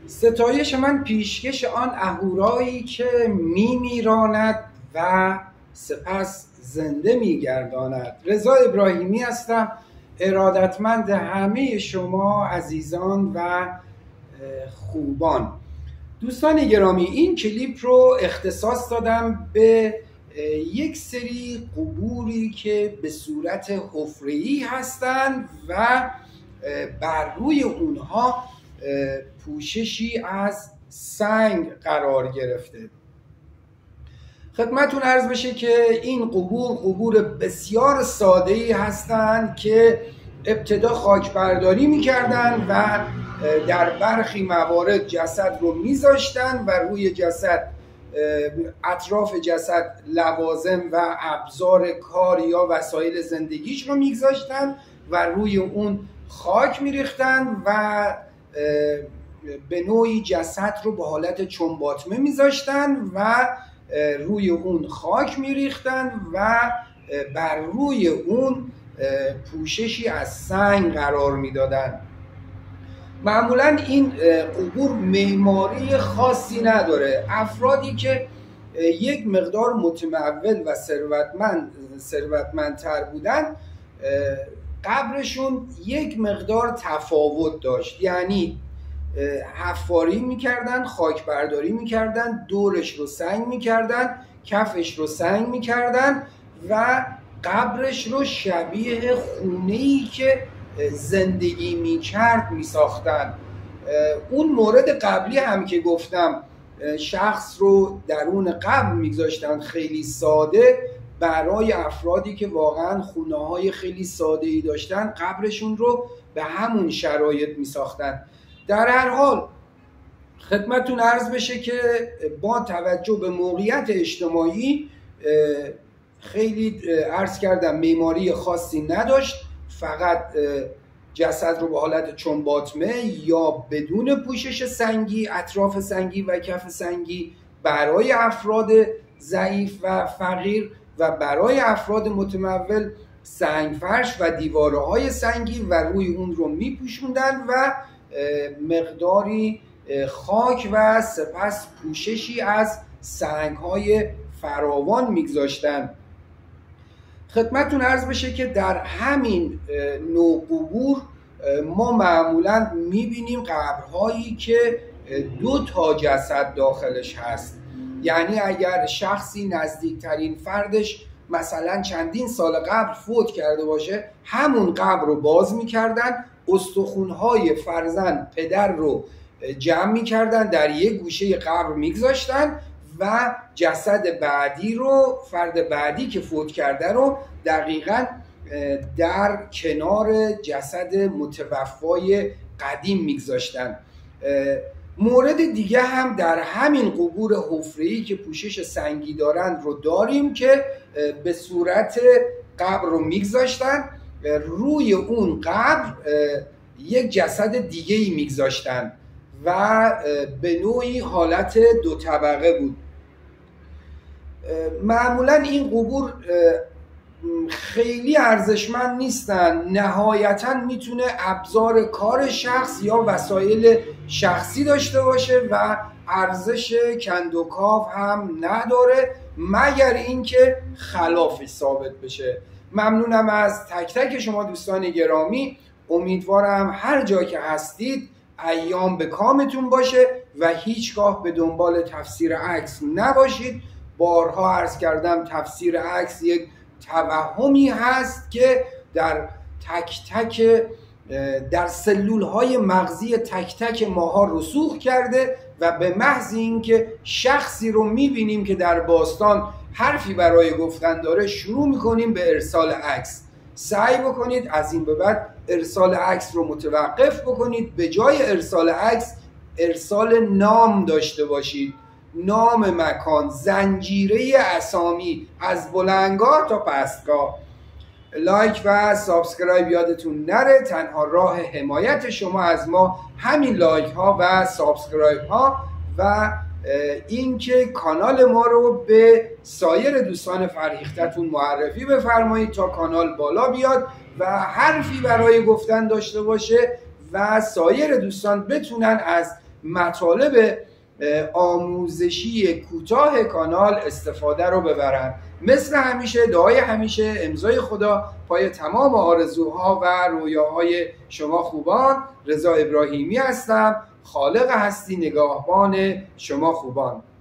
ستایش من پیشکش آن اهورایی که میراند و سپس زنده میگرداند. رضا ابراهیمی هستم، ارادتمند همه شما عزیزان و خوبان. دوستان گرامی، این کلیپ رو اختصاص دادم به یک سری قبوری که به صورت حفره‌ای هستند و بر روی اونها پوششی از سنگ قرار گرفته. خدمتون عرض بشه که این قبور بسیار ساده‌ای هستند که ابتدا خاک برداری می‌کردن و در برخی موارد جسد رو می‌ذاشتن و روی جسد، اطراف جسد، لوازم و ابزار کار یا وسایل زندگیش رو می‌گذاشتن و روی اون خاک می‌ریختن و به نوعی جسد رو به حالت چنباتمه می‌ذاشتن و روی اون خاک می‌ریختن و بر روی اون پوششی از سنگ قرار میدادن. معمولا این قبور معماری خاصی نداره. افرادی که یک مقدار متمول و ثروتمندتر بودن، قبرشون یک مقدار تفاوت داشت. یعنی حفاری میکردن، خاک برداری میکردن، دورش رو سنگ میکردن، کفش رو سنگ میکردن و قبرش رو شبیه خونه‌ای که زندگی میکرد میساختن. اون مورد قبلی هم که گفتم، شخص رو درون قبر میگذاشتن خیلی ساده، برای افرادی که واقعا خونه‌های خیلی ساده‌ای داشتن قبرشون رو به همون شرایط میساختن. در هر حال خدمتون عرض بشه که با توجه به موقعیت اجتماعی خیلی عرض کردم معماری خاصی نداشت، فقط جسد رو به حالت چنباتمه یا بدون پوشش سنگی، اطراف سنگی و کف سنگی برای افراد ضعیف و فقیر و برای افراد متمول سنگفرش و دیوارهای سنگی و روی اون رو میپوشوندن و مقداری خاک و سپس پوششی از سنگ‌های فراوان میگذاشتن. خدمتتون عرض بشه که در همین نوع قبور ما معمولا میبینیم قبرهایی که 2 تا جسد داخلش هست. یعنی اگر شخصی نزدیکترین فردش مثلا چندین سال قبل فوت کرده باشه، همون قبر رو باز میکردن، استخوان‌های فرزند پدر رو جمع میکردن، در یک گوشه قبر میگذاشتن و جسد بعدی رو، فرد بعدی که فوت کرده رو دقیقاً در کنار جسد متوفای قدیم میگذاشتن. مورد دیگه هم در همین قبور حفره‌ای که پوشش سنگی دارند رو داریم که به صورت قبر رو میگذاشتن، روی اون قبر یک جسد دیگه‌ای میگذاشتن و به نوعی حالت 2 طبقه بود. معمولا این قبور خیلی ارزشمند نیستن، نهایتا میتونه ابزار کار شخص یا وسایل شخصی داشته باشه و ارزش کندوکاو هم نداره مگر اینکه خلافش ثابت بشه. ممنونم از تک تک شما دوستان گرامی. امیدوارم هر جا که هستید ایام به کامتون باشه و هیچگاه به دنبال تفسیر عکس نباشید. بارها عرض کردم تفسیر عکس یک توهمی هست که در در سلولهای مغزی تک تک ماها رسوخ کرده و به محض اینکه شخصی رو میبینیم که در باستان حرفی برای گفتن داره، شروع میکنیم به ارسال عکس. سعی بکنید از این به بعد ارسال عکس رو متوقف بکنید، به جای ارسال عکس ارسال نام داشته باشید، نام مکان، زنجیره اسامی از بلندگاه تا پستگاه. لایک و سابسکرایب یادتون نره، تنها راه حمایت شما از ما همین لایک ها و سابسکرایب ها و اینکه کانال ما رو به سایر دوستان فرهیختتون معرفی بفرمایید تا کانال بالا بیاد و حرفی برای گفتن داشته باشه و سایر دوستان بتونن از مطالب آموزشی کوتاه کانال استفاده رو ببرن. مثل همیشه دعای همیشه، امضای خدا پای تمام آرزوها و رویاهای شما خوبان. رضا ابراهیمی هستم، خالق هستی نگاهبان شما خوبان.